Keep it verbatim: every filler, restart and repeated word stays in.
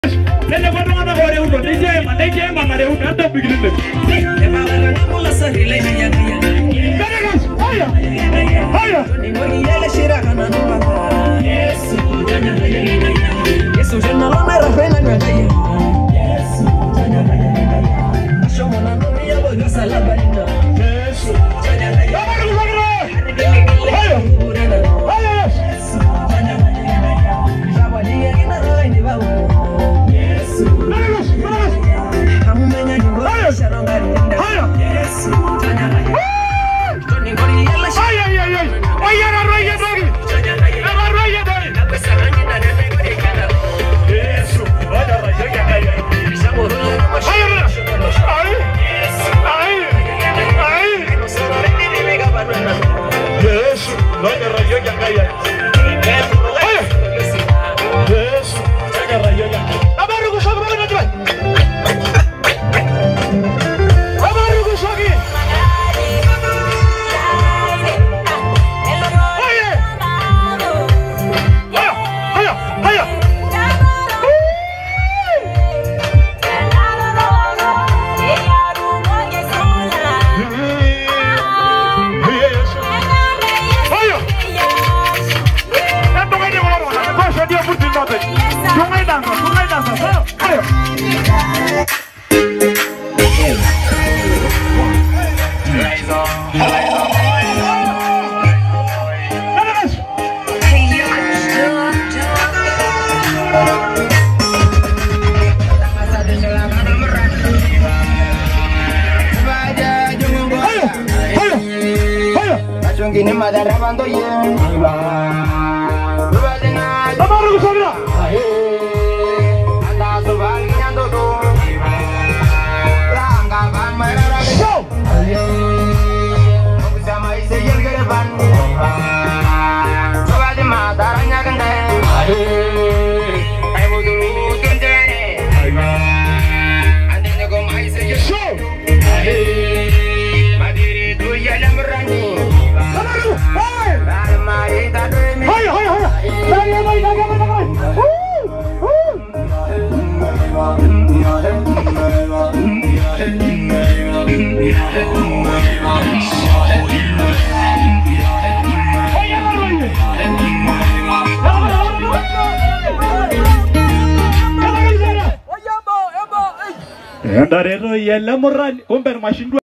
Nene kwa tunga na gore uto, nije ma nije ma mare uto, ando bigilinde. Ema wana mula sahile ya ya. Benegas, haya, haya. Ni mori yele shira kana nuba. Yesu, janya ya ya. Yesu jana lona rafena na ya. Yesu, janya ya ya. Shomo na numi ya boyo salaba ina. Yesu, janya ya ya. Haya, haya. Yesu, janya ya ya. Jabali ya ina roho ni bawo. Yesu, Benegas, benegas. amumenya ni boyo shalonga rinda. Haya. Yesu, janya ya ya. Ni mori yele shira. Ay ay ay ay. Oye na roye dori. Na roye dori. Na pesa rangi na nene kule kana. Yesu, oya roye ya ya. Shamo roho na Ay ay. Ay. Ay. Yesu, oya roye ya ya. Yesu, oya roye ya. Abaru kushoki bana jibai. Abaru kushoki. Haya, haya. Gini madara bando ye Abaru kushoki. anda subal nyando do ranga ban marara Show. bisa mai se yel gere ban subal di madara nyagande ai bodu tundere ande nego mai se yel Show. madiri du yalam rani Abaru. Hey. mai da do mi Haya, haya, haya. Dai, dai, dai, dai, dai. Woo! Woo! Ndarero yele murani kumbe mashindwa